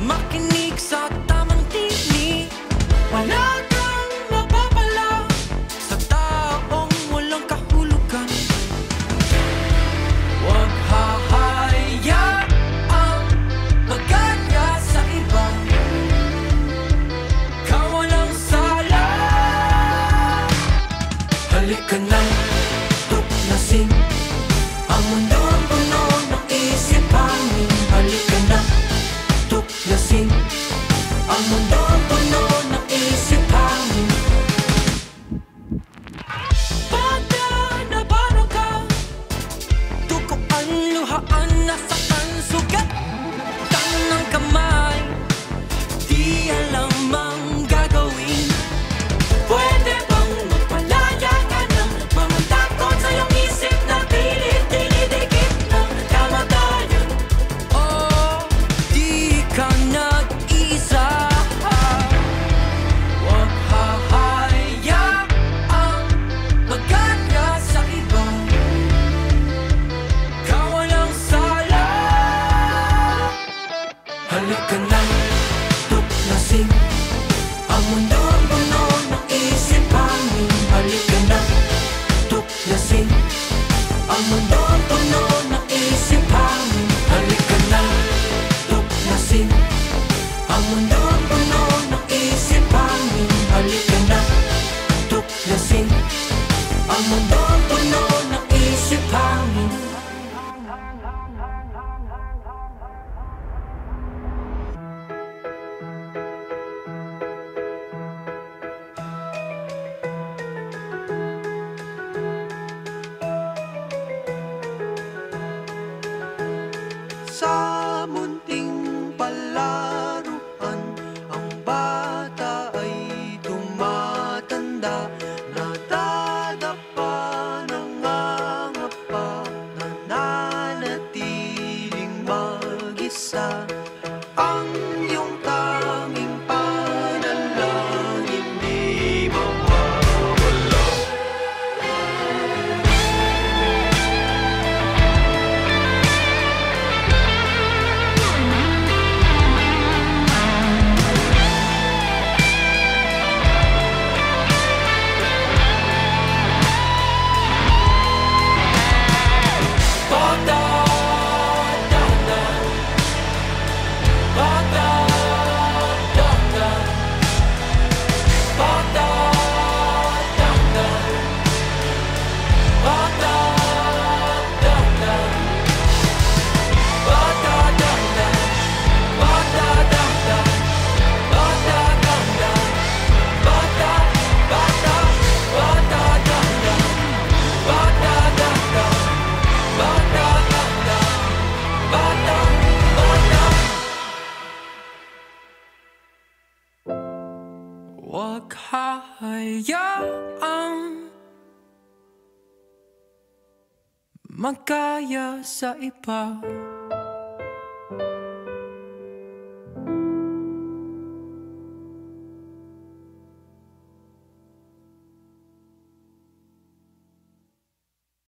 makinig sa tamang tinig. Wala kang mapapala sa taong walang kahulugan. Huwag hahayaang magaya sa iba. Ikaw walang sala. Halika na, tuklasin ang mundo ang puno ng isip hangin. Halika na, tuklasin ang mundo ang puno ng isip hangin. Bata na baro ka, tukuan, luhaan, nasaktan, sugat ng kamay, di alam ang gagawin. Pwede bang magpalaya ka ng mga takot sa iyong isip na dinidikit ng kamatayan? Oh, di ka nag-iisa. Huwag hahayaang magaya sa iba. Ikaw walang sala. Halika na, tuklasin ang mundo ang puno ng isip hangin. Halika na, tuklasin ang mundo ang puno ng isip hangin. Halika na, tuklasin ang mundo ang puno ng isip hangin. Halika na, tuklasin ang mundo ang puno ng isip hangin. Sa munting palaruan, ang bata ay tumatanda. Nadadapa, nangangapa, nananatiling mag-isa. Ang iyong tanging panalangin di mawawala. Bata, dahan-dahan. Bata, dahan-dahan. Bata, dahan-dahan. Bata, dahan-dahan. Bata, dahan-dahan. Bata, dahan-dahan. Bata, dahan-dahan. Bata, bata, bata, dahan-dahan. Bata, dahan-dahan. Bata, dahan-dahan. Bata, bata. Huwag hahayaang magkaya sa iba.